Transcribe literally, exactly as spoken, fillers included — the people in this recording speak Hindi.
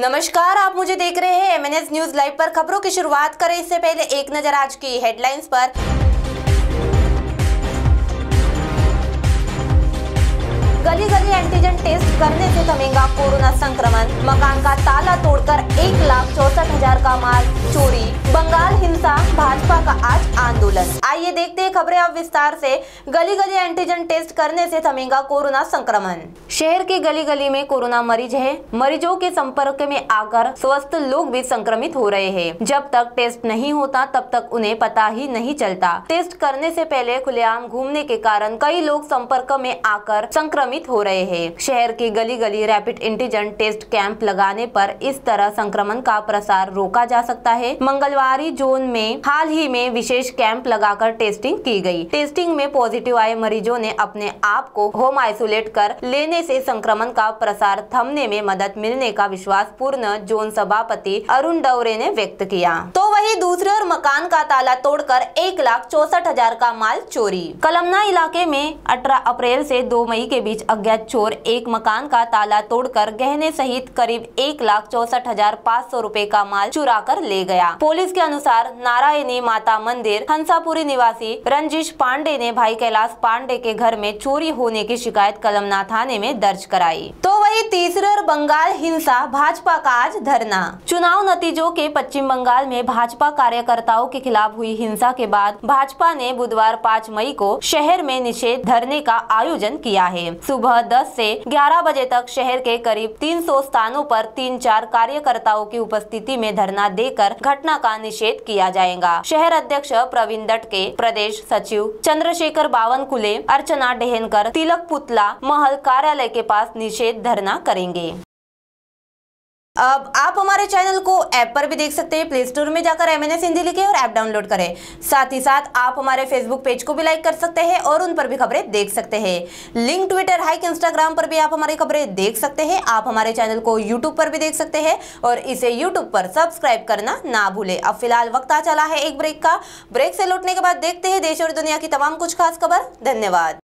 नमस्कार, आप मुझे देख रहे हैं M N S news live पर। खबरों की शुरुआत करें इससे पहले एक नजर आज की हेडलाइंस पर। गली गली एंटीजन टेस्ट करने से थमेगा कोरोना संक्रमण। मकान का ताला तोड़कर एक लाख चौसठ हजार का माल चोरी। बंगाल हिंसा, भाजपा का आज आंदोलन। आइए देखते हैं खबरें अब विस्तार से। गली गली एंटीजन टेस्ट करने से थमेगा कोरोना संक्रमण। शहर के गली गली में कोरोना मरीज है। मरीजों के संपर्क में आकर स्वस्थ लोग भी संक्रमित हो रहे हैं। जब तक टेस्ट नहीं होता तब तक उन्हें पता ही नहीं चलता। टेस्ट करने से पहले खुलेआम घूमने के कारण कई लोग संपर्क में आकर संक्रमित हो रहे हैं। शहर की गली गली रैपिड एंटीजन टेस्ट कैंप लगाने पर इस तरह संक्रमण का प्रसार रोका जा सकता है। मंगलवारी जोन में हाल ही में विशेष कैंप लगाकर टेस्टिंग की गई। टेस्टिंग में पॉजिटिव आए मरीजों ने अपने आप को होम आइसोलेट कर लेने से संक्रमण का प्रसार थमने में मदद मिलने का विश्वास पूर्ण जोन सभापति अरुण डौरे ने व्यक्त किया। तो वही दूसरे और मकान का ताला तोड़कर एक लाख चौसठ हजार का माल चोरी। कलमना इलाके में अठारह अप्रैल से दो मई के बीच अज्ञात चोर एक मकान का ताला तोड़कर गहने सहित करीब एक लाख चौसठ हजार पाँच सौ रूपए का माल चुरा कर ले गया। पुलिस के अनुसार नारायणी माता मंदिर हंसापुरी निवासी रंजीश पांडे ने भाई कैलाश पांडे के घर में चोरी होने की शिकायत कलमना थाने में दर्ज कराई। तो वही तीसरे और बंगाल हिंसा, भाजपा का आज धरना। चुनाव नतीजों के पश्चिम बंगाल में भाजपा कार्यकर्ताओं के खिलाफ हुई हिंसा के बाद भाजपा ने बुधवार पाँच मई को शहर में निषेध धरने का आयोजन किया है। सुबह दस से ग्यारह बजे तक शहर के करीब तीन सौ स्थानों पर तीन चार कार्यकर्ताओं की उपस्थिति में धरना देकर घटना का निषेध किया जाएगा। शहर अध्यक्ष प्रवीण दटके, प्रदेश सचिव चंद्रशेखर बावनकुले, अर्चना डेहनकर तिलक पुतला महल कार्यालय के पास निषेध धरना करेंगे। अब आप हमारे चैनल को ऐप पर भी देख सकते हैं। प्ले स्टोर में जाकर एम एन एस हिंदी लिखें और ऐप डाउनलोड करें। साथ ही साथ आप हमारे फेसबुक पेज को भी लाइक कर सकते हैं और उन पर भी खबरें देख सकते हैं। लिंक ट्विटर, हाइक, इंस्टाग्राम पर भी आप हमारी खबरें देख सकते हैं। आप हमारे चैनल को यूट्यूब पर भी देख सकते हैं और इसे यूट्यूब पर सब्सक्राइब करना ना भूले। अब फिलहाल वक्त आ चला है एक ब्रेक का। ब्रेक से लौटने के बाद देखते हैं देश और दुनिया की तमाम कुछ खास खबर। धन्यवाद।